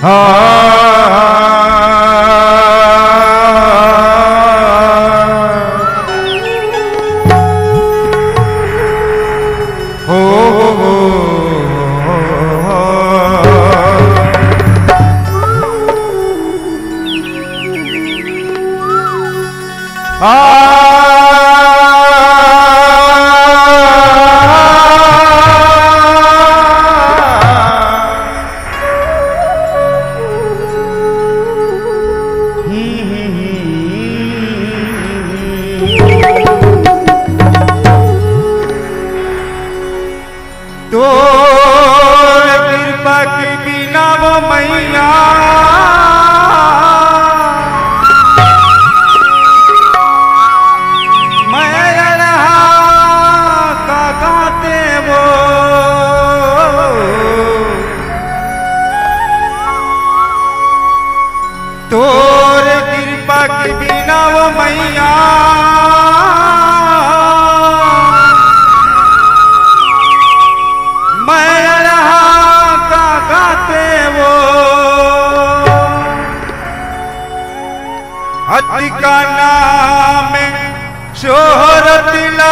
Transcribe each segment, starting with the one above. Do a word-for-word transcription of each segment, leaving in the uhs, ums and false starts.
का नाम शोहरत ला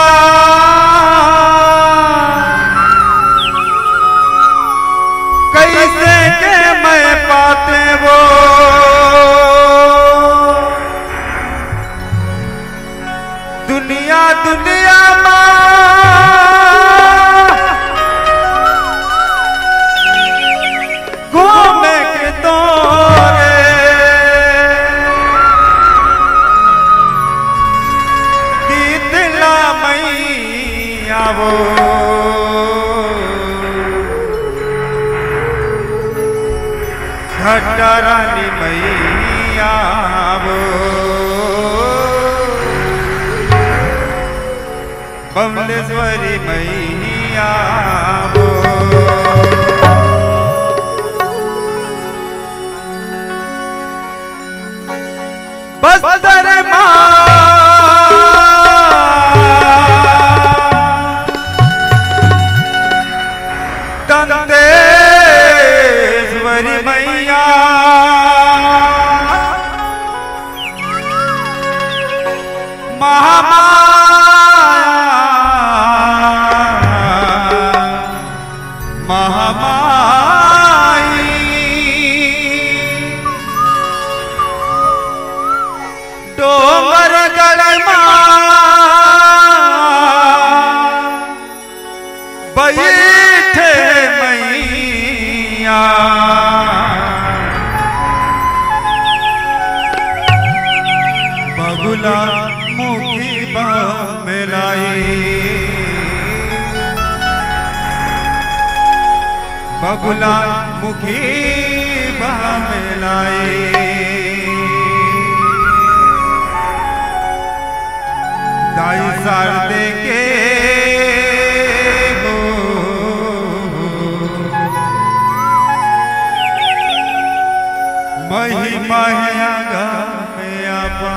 कैसे के मैं पाते वो दुनिया दुनिया घूमे के दौरे वो घटा रानी मैया वो बमलेश्वरी मैया वो बस्तर माँ दंतेश्वरी मैया महामाया महामाई डोंगर गढ़मा बैठे मैया बगुला मुखी बमलाई बगुला मुखी बमलाई दाई सार दे के महिमा है में आपा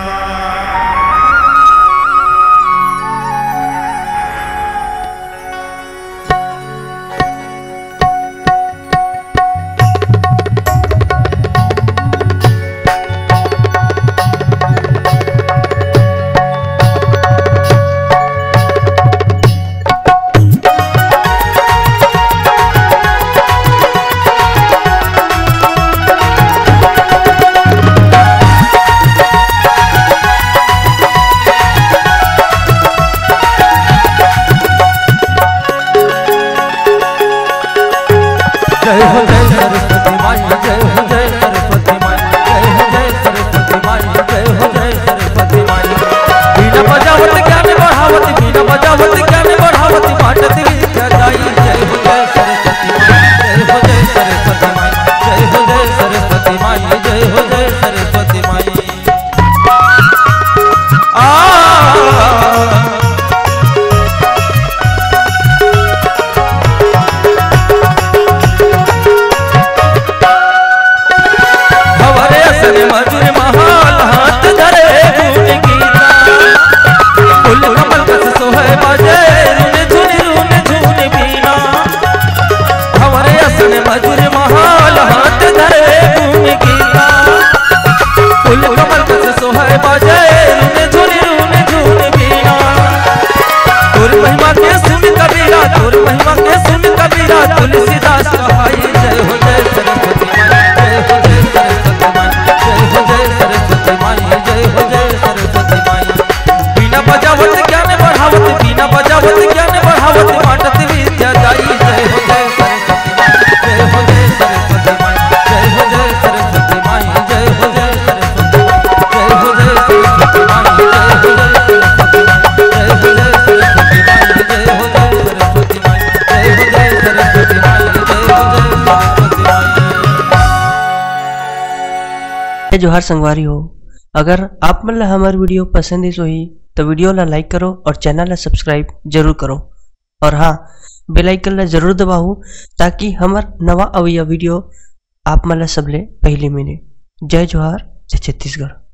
जय जोहार संगवारी हो। अगर आप मन ला हमार वीडियो पसंद इस होही तो वीडियो ला लाइक करो और चैनल ला सब्सक्राइब जरूर करो। और हाँ, बेल आइकन ला जरूर दबाओ ताकि हमार नवा अवैया वीडियो आप मन ला सबले पहले मिले। जय जोहार, जय छत्तीसगढ़।